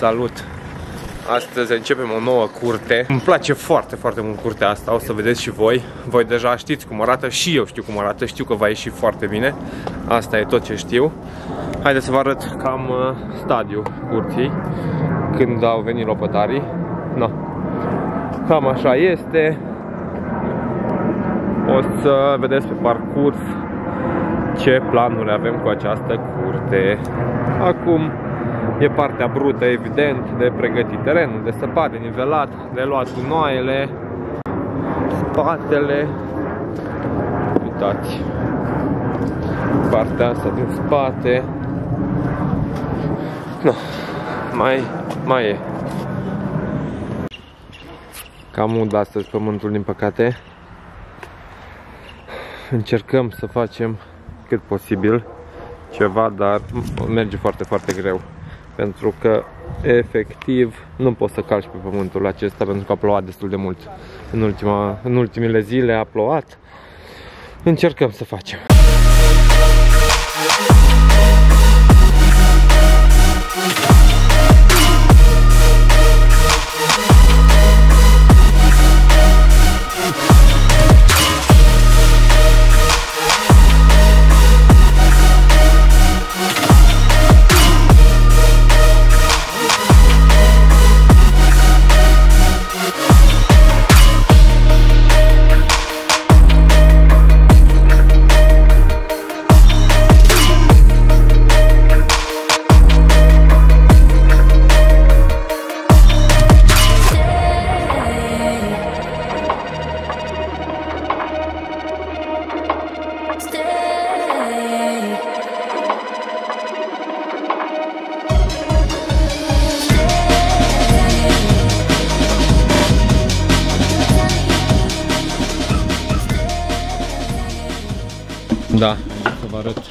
Salut! Astăzi începem o nouă curte. Îmi place foarte, foarte mult curtea asta, o să vedeți și voi. Voi deja știți cum arată și eu știu cum arată, știu că va ieși foarte bine. Asta e tot ce știu. Haideți să vă arăt cam stadiul curții când au venit lopătarii. No. Cam așa este. O să vedeți pe parcurs ce planuri avem cu această curte. Acum e partea brută, evident, de pregătit terenul, de săpat, de nivelat, de luat gunoaiele, spatele. Uitați, partea asta din spate. No, mai e. Cam ud astăzi pământul, din păcate. Încercăm să facem cât posibil ceva, dar merge foarte, foarte greu. Pentru că, efectiv, nu poți să calci pe pământul acesta pentru că a plouat destul de mult. În ultimele zile a plouat. Încercăm să facem. Da, să vă arăt.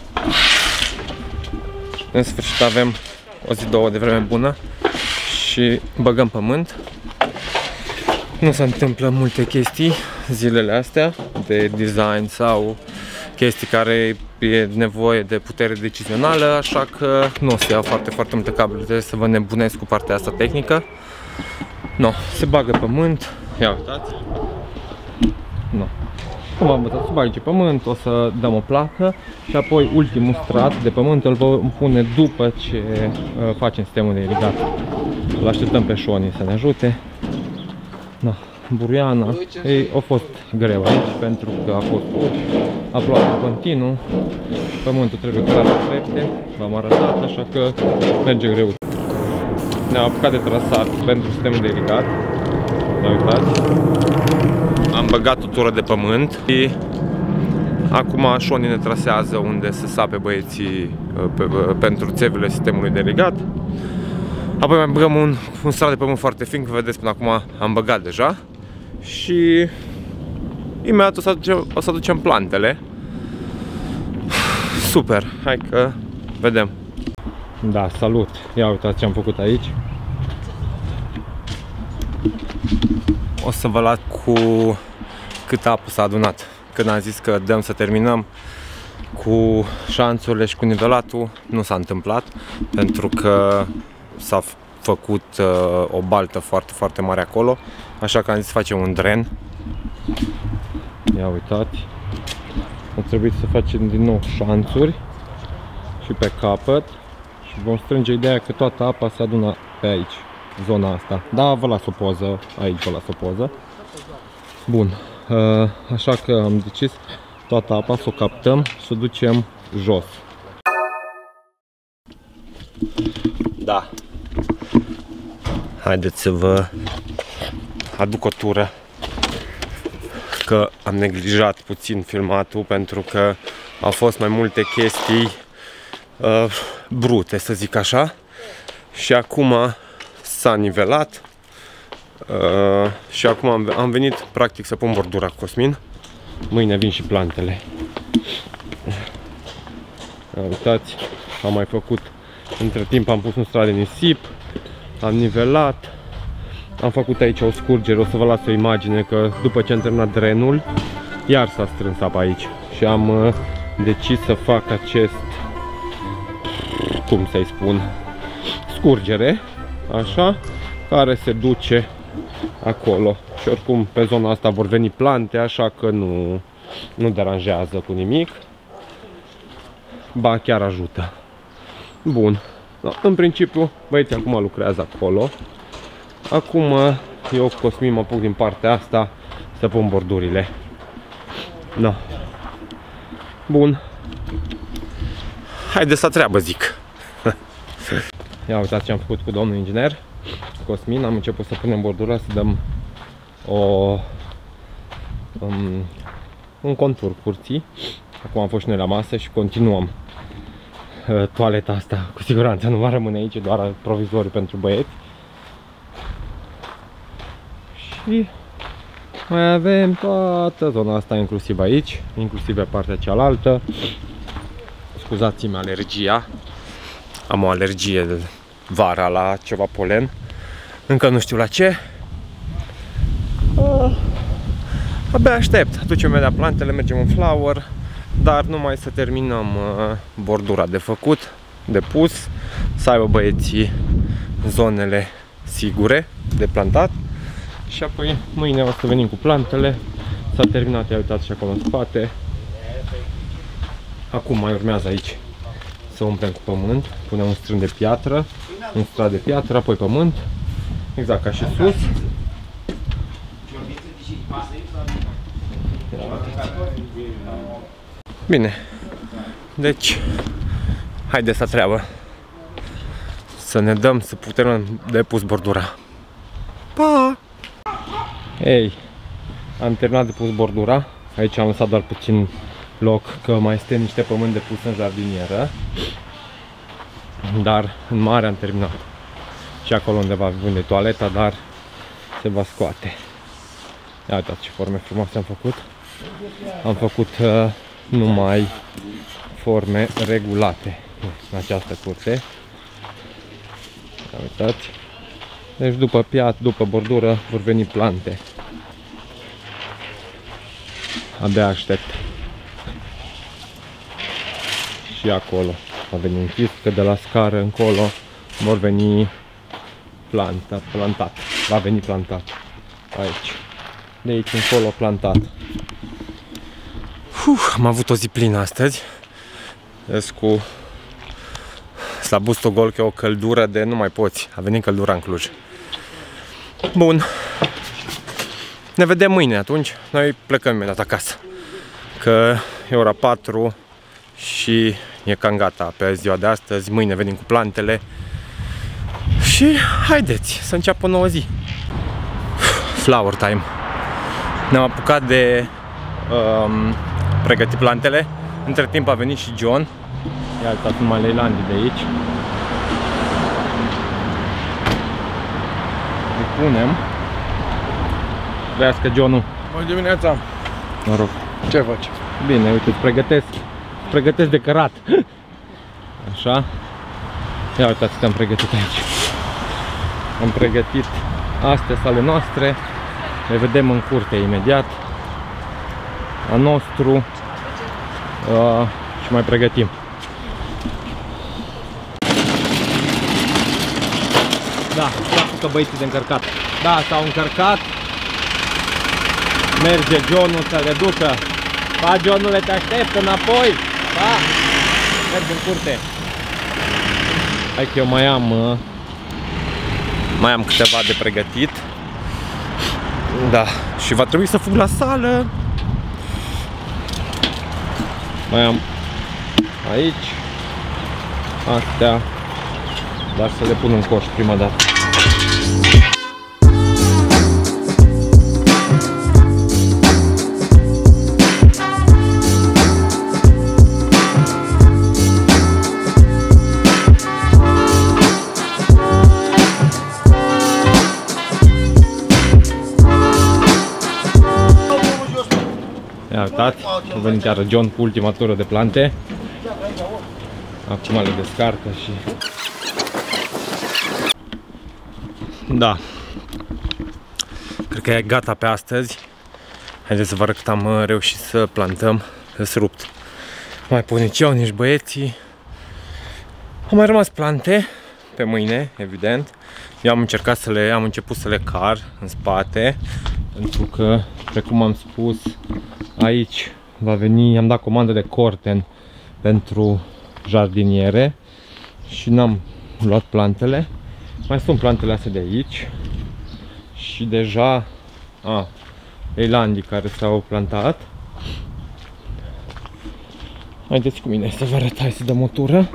În sfârșit avem o zi, două de vreme bună și băgăm pământ. Nu se întâmplă multe chestii zilele astea de design sau chestii care e nevoie de putere decizională, așa că nu o să iau foarte, foarte multe cablu, trebuie să vă nebunesc cu partea asta tehnică. No, se bagă pământ, ia uitați. No. Cum am învățat, să bagi pământ, o să dăm o placă și apoi ultimul strat de pământ îl vom pune după ce facem sistemul de irigat. Îl așteptăm pe Șoni să ne ajute. Da, buruiana, a fost greu aici pentru că a fost a plouat continuu, pământul trebuie curat trepte, v-am arătat, așa că merge greu. Ne-am apucat de trasat pentru sistemul de irigat, da, uitați. Am băgat o tură de pământ și acum Șoni ne trasează unde să sape băieții pentru țevile sistemului de irigat. Apoi mai băgăm un strat de pământ foarte fin, că vedeți până acum am băgat deja. Și imediat o să aducem plantele. Super, hai că vedem. Da, salut! Ia uitați ce am făcut aici. O să vă las cu câtă apă s-a adunat. Când am zis că dăm să terminăm cu șanțurile și cu nivelatul, nu s-a întâmplat, pentru că s-a făcut o baltă foarte, foarte mare acolo, așa că am zis să facem un dren. Ia uitați, a trebuit să facem din nou șanțuri și pe capăt și vom strânge ideea că toată apa se adună pe aici, zona asta. Da, vă las o poză, aici vă las o poză. Bun, așa că am decis toată apa să o captăm, să o ducem jos. Da. Haideți să vă aduc o tură, că am neglijat puțin filmatul pentru că au fost mai multe chestii brute, să zic așa. Și acum s-a nivelat și acum am venit practic să pun bordura cu Cosmin. Mâine vin și plantele. Uitați, am mai făcut, între timp am pus un strat de nisip, am nivelat, am făcut aici o scurgere, o să vă las o imagine că după ce am terminat drenul, iar s-a strâns apa aici și am decis să fac acest, cum să-i spun, scurgere așa, care se duce acolo. Și oricum pe zona asta vor veni plante, așa că nu deranjează cu nimic. Ba chiar ajută. Bun. Da, în principiu, băieții acum lucrează acolo. Acum eu, Cosmin, mă apuc din partea asta să pun bordurile. No. Bun. Haideți să treabă, zic. Ia uitați ce am făcut cu domnul inginer Cosmin. Am început să punem bordura, să dăm un contur curții. Acum am fost și noi la masă și continuăm. Toaleta asta cu siguranță nu va rămâne aici, doar provizoriu pentru băieți. Și mai avem toată zona asta, inclusiv aici, inclusiv pe partea cealaltă. Scuzați-mi alergia. Am o alergie de vara la ceva polen. Încă nu știu la ce. Abia aștept. Aducem imediat plantele, mergem în flower. Dar numai să terminăm bordura de făcut, de pus, să aibă băieții zonele sigure de plantat. Și apoi mâine o să venim cu plantele. S-a terminat, ia uitați și acolo în spate. Acum mai urmează aici să umplem cu pământ. Punem un strâmb de piatră, un strat de piatră, apoi pământ. Exact ca și sus. Bine. Deci, haideți să treabă. Să ne dăm, să putem de pus bordura. Pa! Ei, am terminat de pus bordura. Aici am lăsat doar puțin loc, că mai este niște pământ de pus în jardinieră. Dar în mare am terminat. Și acolo undeva unde e toaleta, dar se va scoate. Ia uitați ce forme frumoase am făcut. Am făcut numai forme regulate în această curte. Ia uitați. Deci după bordură vor veni plante. Abia aștept. Și acolo va veni închis, că de la scară încolo vor veni plantat. Va veni plantat. Aici. De aici încolo plantat. Am avut o zi plină astăzi. Deci cu slabustul gol, că e o căldură de nu mai poți. A venit căldura în Cluj. Bun. Ne vedem mâine atunci. Noi plecăm imediat acasă. Că e ora 4 și e cam gata pe ziua de astăzi. Mâine venim cu plantele. Și haideți să înceapă o nouă zi. Flower time. Ne-am apucat de pregătit plantele. Între timp a venit și John. Ia uitați numai leilandii de aici. Îi punem. Trească John-ul. Bună dimineața! Mă rog. Ce faci? Bine, uite, îți pregătesc de cărat. Așa. Ia uitați ce am pregătit aici. Am pregătit astea ale noastre. Le vedem în curte imediat. A nostru. Și mai pregătim. Da, se apucă băieții de încărcat. Da, s-au încărcat. Merge John-ul să le ducă. Pa, John-ule, te aștept înapoi. Pa! Merg în curte. Hai că eu mai am câteva de pregătit. Da, și va trebui să fug la sală. Mai am aici astea, dar să le pun în coș prima dată. Ia uitați, a venit iară John cu ultima tură de plante. Acum le descarcă și... Da. Cred că e gata pe astăzi. Haideți să vă arăt cât am reușit să plantăm. Să-s rupt. Mai pun nici eu, nici băieții. Au mai rămas plante pe mâine, evident. Eu am încercat am început să le car în spate, pentru că, precum am spus, aici va veni, am dat comandă de corten pentru jardiniere și n-am luat plantele. Mai sunt plantele astea de aici și deja eilandii care s-au plantat. Haideți cu mine să vă arăt, hai să dăm o tură.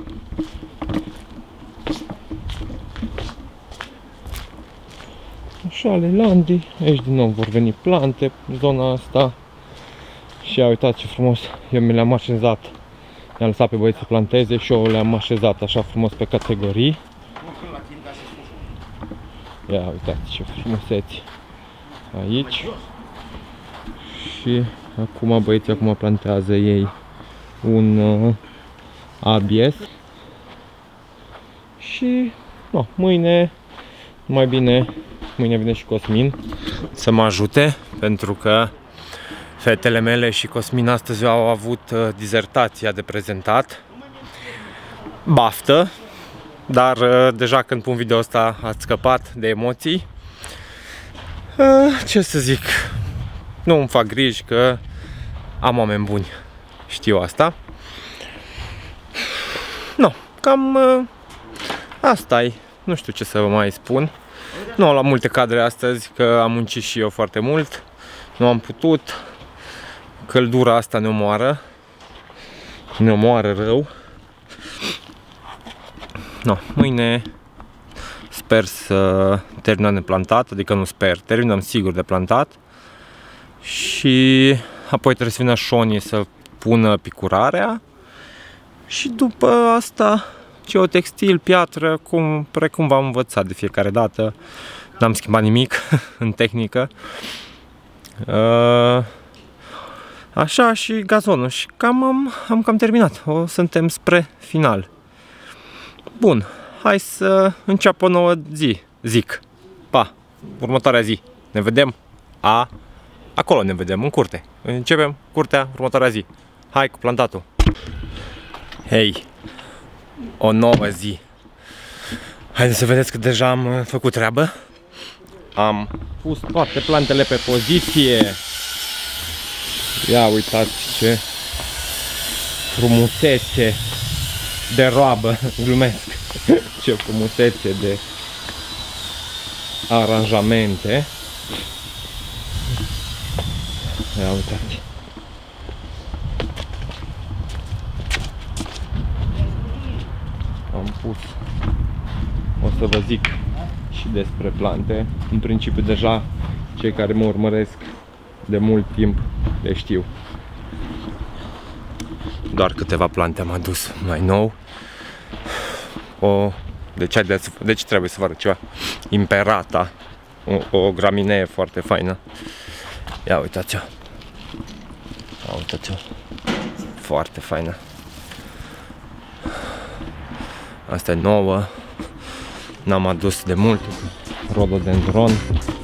Așa, eilandii, aici din nou vor veni plante în zona asta. Și ia uitați ce frumos, eu mi le-am așezat. I-am lăsat pe băieți să planteze și eu le-am așezat așa frumos pe categorii. Ia uitați ce frumuseți aici. Și acum băieții plantează ei un ABS. Și mâine, mai bine, mâine vine și Cosmin să mă ajute, pentru că fetele mele și Cosmin astăzi au avut dizertația de prezentat. Baftă! Dar deja când pun video ăsta ați scăpat de emoții. Ce să zic, nu îmi fac griji că am oameni buni, știu asta. Cam asta e, nu știu ce să vă mai spun. Nu am luat multe cadre astăzi, că am muncit și eu foarte mult. Nu am putut. Căldura asta ne omoară. Ne omoară rău. Mâine sper să terminăm de plantat, adică nu sper, terminăm sigur de plantat. Și apoi trebuie să vină șonii să pună picurarea. Și după asta geotextil, piatră, precum v-am învățat de fiecare dată. N-am schimbat nimic în tehnică. Așa, și gazonul. Și am cam terminat. Suntem spre final. Bun, hai să înceapă o nouă zi, zic. Pa, următoarea zi. Ne vedem acolo ne vedem, în curte. Începem curtea următoarea zi. Hai cu plantatul. Hei, o nouă zi. Haideți să vedeți că deja am făcut treabă. Am pus toate plantele pe poziție. Ia uitați ce frumusețe de roabă, glumesc. Ce frumusețe de aranjamente. Ia uitați. Am pus, o să vă zic și despre plante. În principiu deja cei care mă urmăresc de mult timp le știu. Doar câteva plante am adus mai nou. Deci trebuie să vă arăt ceva. Imperata, o graminee foarte faină. Ia uitați-o. Ia uitați-o. Foarte faină. Asta e nouă. N-am adus de mult. Rhododendron.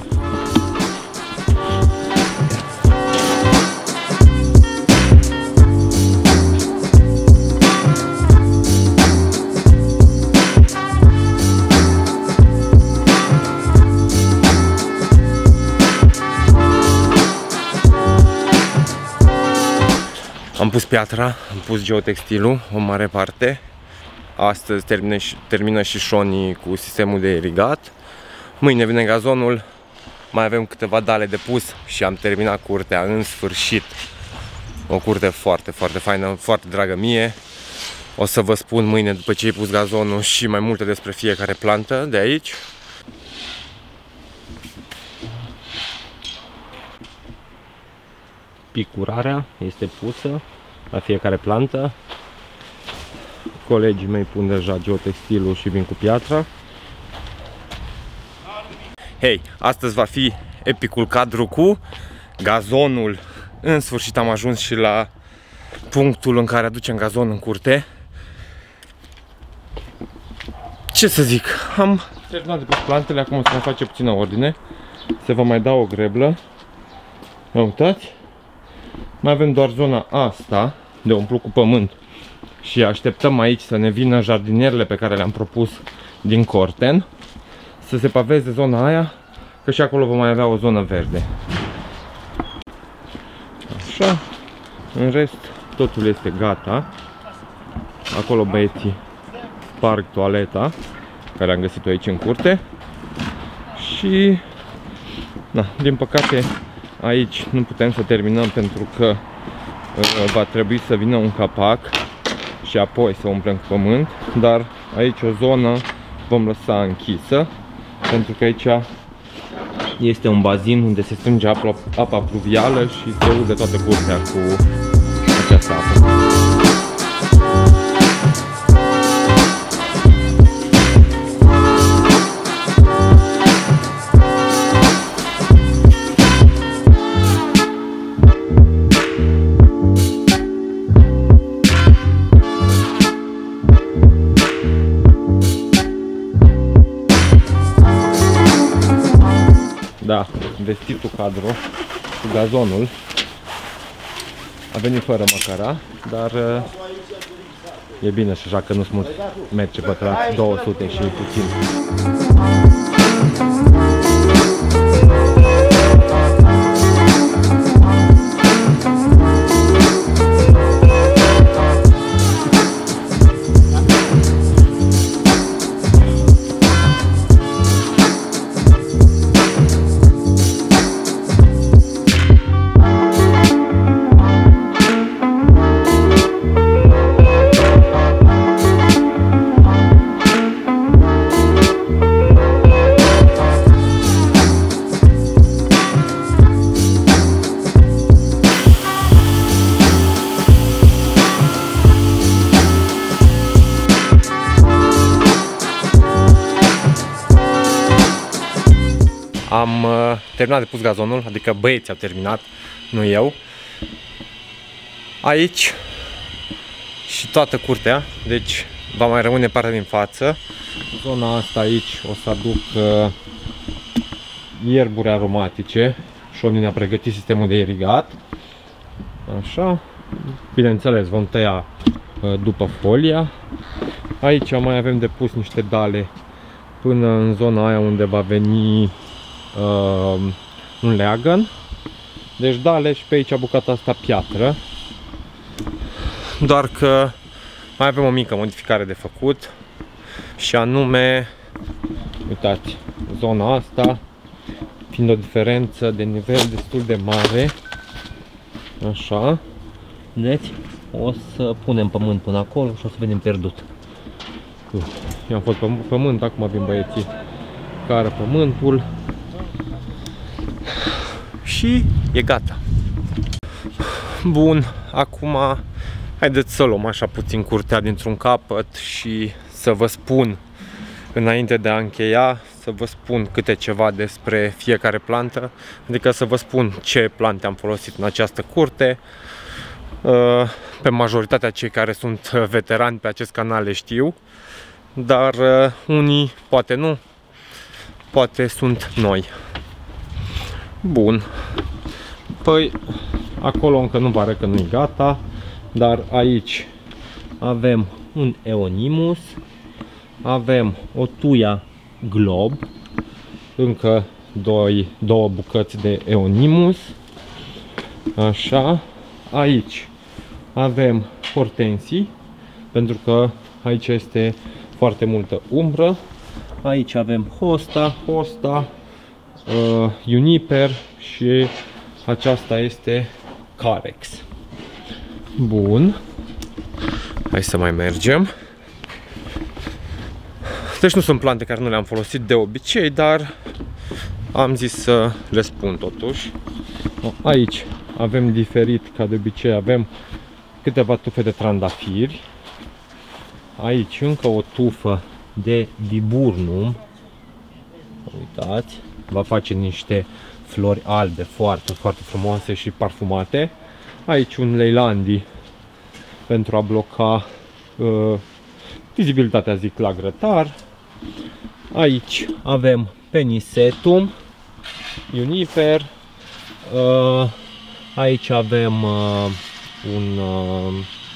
Am pus piatra, am pus geotextilul, o mare parte. Astăzi termină și șonii cu sistemul de irigat. Mâine vine gazonul. Mai avem câteva dale de pus și am terminat curtea în sfârșit. O curte foarte, foarte faină, foarte dragă mie. O să vă spun mâine, după ce ai pus gazonul, și mai multe despre fiecare plantă de aici. Picurarea este pusă la fiecare plantă. Colegii mei pun deja geotextilul și vin cu piatra. Hei, astăzi va fi epicul cadru cu gazonul. În sfârșit am ajuns și la punctul în care aducem gazon în curte. Ce să zic, am terminat de pus plantele, acum o să mai face puțină ordine. Se va mai da o greblă. Uitați. Mai avem doar zona asta de umplut cu pământ. Și așteptăm aici să ne vină jardinierele pe care le-am propus din corten. să se paveze zona aia, că și acolo vom mai avea o zonă verde. Așa, în rest totul este gata. Acolo băieții sparg toaleta, care am găsit-o aici în curte. Și, na, din păcate, aici nu putem să terminăm pentru că va trebui să vină un capac și apoi să umplem cu pământ. Dar aici o zonă vom lăsa închisă, pentru că aici este un bazin unde se strânge apa pluvială și se udă toată curtea cu această apă. Da, vestitul cadru cu gazonul a venit fără măcara, dar e bine și așa că nu-s mult metri pătrați, 200 și puțin. Am terminat de pus gazonul, adică băieții au terminat, nu eu. Aici și toată curtea, deci va mai rămâne partea din față. Zona asta aici o să aduc ierburi aromatice și Oni ne-a pregătit sistemul de irigat. Așa, bineînțeles vom tăia după folia. Aici mai avem de pus niște dale până în zona aia unde va veni un leagăn. Deci dale și pe aici bucata asta piatră. Doar că mai avem o mică modificare de făcut și anume, uitați, zona asta fiind o diferență de nivel destul de mare. Așa, vedeți? O să punem pământ până acolo și o să vedem pierdut. I-am fost pământ, acum vin băieții care pământul și e gata. Bun, acum haideți să luăm așa puțin curtea dintr-un capăt și să vă spun, înainte de a încheia, să vă spun câte ceva despre fiecare plantă, adică să vă spun ce plante am folosit în această curte. Pe majoritatea cei care sunt veterani pe acest canal le știu, dar unii poate nu, poate sunt noi. Bun, păi acolo încă nu pare că nu-i gata, dar aici avem un Euonymus, avem o tuia glob, încă două bucăți de Euonymus, așa, aici avem hortensii, pentru că aici este foarte multă umbră, aici avem hosta, juniper și aceasta este carex. Bun, hai să mai mergem. Deci nu sunt plante care nu le-am folosit de obicei, dar am zis să le spun totuși. Aici avem diferit, ca de obicei, avem câteva tufe de trandafiri. Aici încă o tufă de viburnum. Uitați, va face niște flori albe foarte, foarte frumoase și parfumate. Aici un leilandi pentru a bloca vizibilitatea, zic, la grătar. Aici avem penisetum, juniper. Aici avem un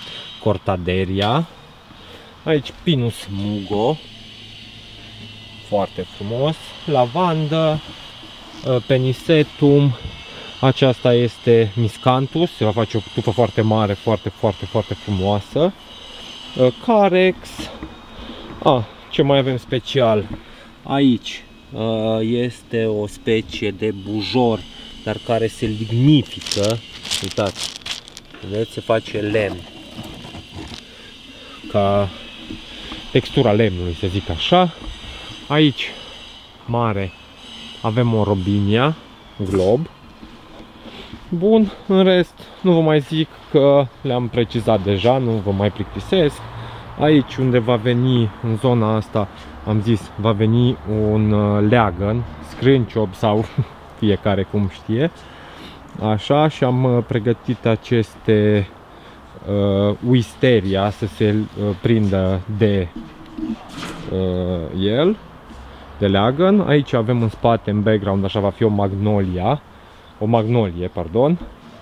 cortaderia. Aici pinus mugo, foarte frumos. Lavandă, Penisetum, aceasta este Miscanthus, se va face o tufă foarte mare, foarte frumoasă. Carex. Ce mai avem special? Aici este o specie de bujor, dar care se lignifică. Uitați, vedeți, se face lemn, ca textura lemnului, să zic așa. Aici, mare, avem o robinia glob. Bun, în rest, nu vă mai zic că le-am precizat deja, nu vă mai plictisesc. Aici unde va veni, în zona asta, am zis, va veni un leagăn, scrânciob sau fiecare cum știe. Așa, și am pregătit aceste wisteria să se prindă de el, de leagăn. Aici avem în spate, în background, așa va fi o magnolie, pardon.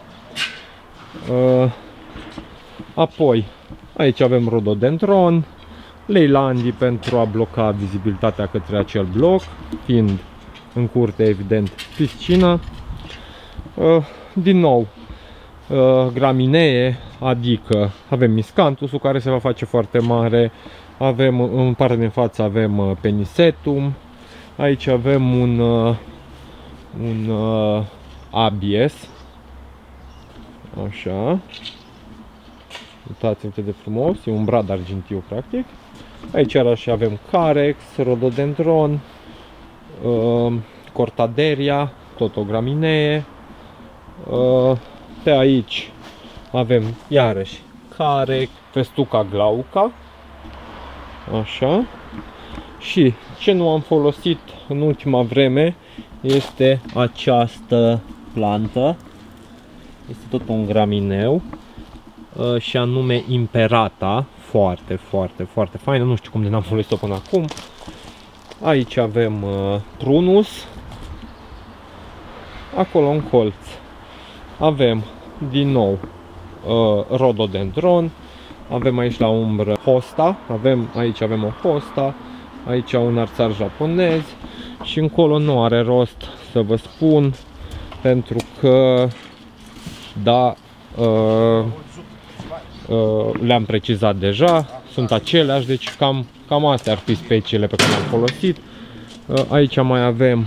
Apoi, aici avem rhododendron, leilandii pentru a bloca vizibilitatea către acel bloc, fiind în curte, evident, piscina. Din nou, graminee, adică avem Miscanthusul care se va face foarte mare, avem în partea din față avem Penisetum, aici avem un Abies, așa, uitați-vă de frumos, e un brad argintiu practic. Aici iarăși avem Carex, rhododendron, Cortaderia, tot o graminee. Pe aici avem iarăși Carex, Festuca glauca, așa. Și ce nu am folosit în ultima vreme este această plantă. Este tot un gramineu și anume Imperata, foarte faină, nu știu cum de n-am folosit-o până acum. Aici avem Prunus. Acolo în colț avem din nou rhododendron, avem aici la umbră hosta, aici avem o hosta, aici un arțar japonez și încolo nu are rost să vă spun, pentru că da, le-am precizat deja, sunt aceleași, deci cam astea ar fi speciile pe care le-am folosit. Aici mai avem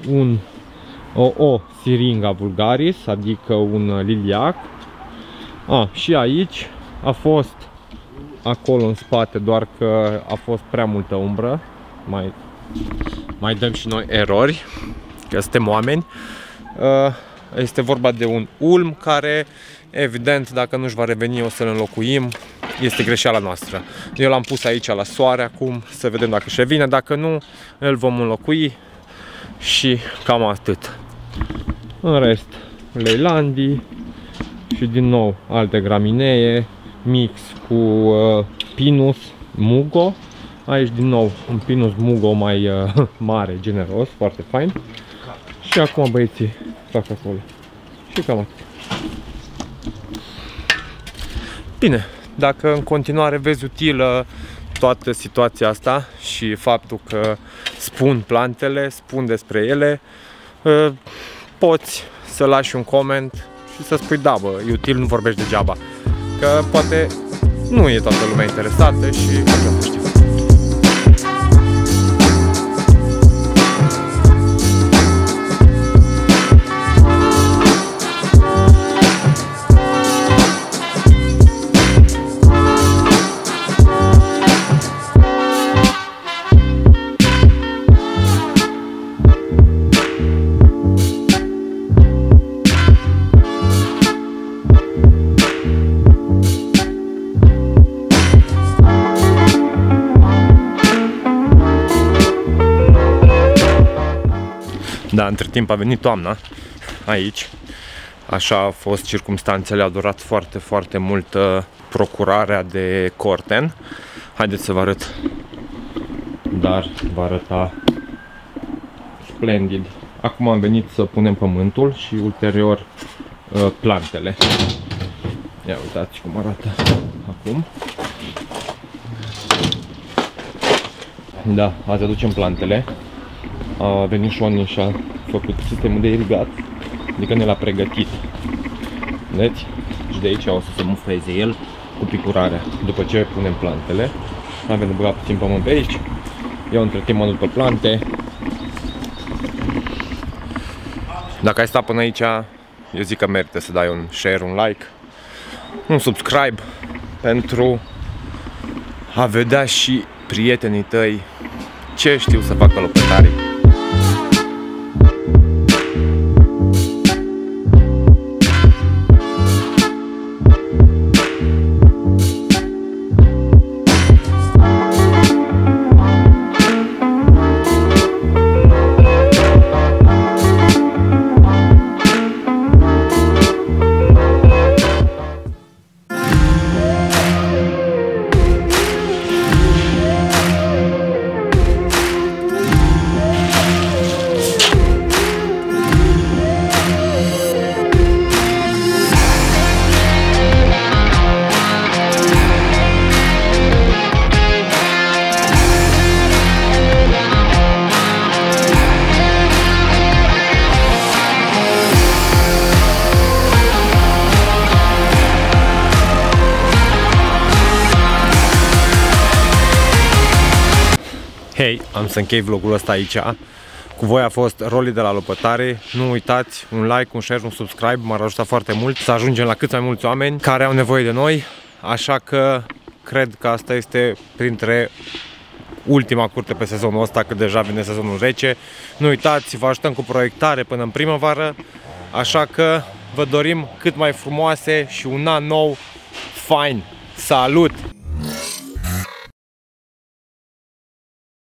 o Syringa vulgaris, adică un liliac. Și aici a fost acolo în spate, doar că a fost prea multă umbră. Mai dăm și noi erori, că suntem oameni. Este vorba de un ulm care, evident, dacă nu-și va reveni, o să-l înlocuim. Este greșeala noastră. Eu l-am pus aici la soare acum, să vedem dacă își revine. Dacă nu, îl vom înlocui și cam atât. În rest, leilandii și din nou alte graminee, mix cu Pinus mugo. Aici din nou un Pinus mugo mai mare, generos, foarte fain. Și acum băieții fac acolo. Și cam atât. Bine, dacă în continuare vezi utilă toată situația asta și faptul că spun plantele, spun despre ele, poți să lași un coment și să spui da, bă, e util, nu vorbești degeaba. Că poate nu e toată lumea interesată și așa să știu. Da, între timp a venit toamna aici, așa a fost circumstanțele, a durat foarte mult procurarea de corten. Haideți să vă arăt, dar vă arăta splendid. Acum am venit să punem pământul și ulterior plantele. Ia uitați cum arată acum. Da, azi aducem plantele. A venit Șoane și a făcut sistemul de irigat, adică ne l-a pregătit. Vedeți? Și de aici o să se mufeze el cu picurarea. După ce punem plantele, avem de băgat puțin pământ pe aici. Eu între timp mă duc pe plante. Dacă ai stat până aici, eu zic că merită să dai un share, un like, un subscribe pentru a vedea și prietenii tăi ce știu să facă lopătarii. Hei, am să închei vlogul ăsta aici. Cu voi a fost Rolly de la Lopătare. Nu uitați, un like, un share, un subscribe, m-ar ajuta foarte mult să ajungem la cât mai mulți oameni care au nevoie de noi. Așa că cred că asta este printre ultima curte pe sezonul ăsta, că deja vine sezonul rece. Nu uitați, vă ajutăm cu proiectare până în primăvară. Așa că vă dorim cât mai frumoase și un an nou fain. Salut!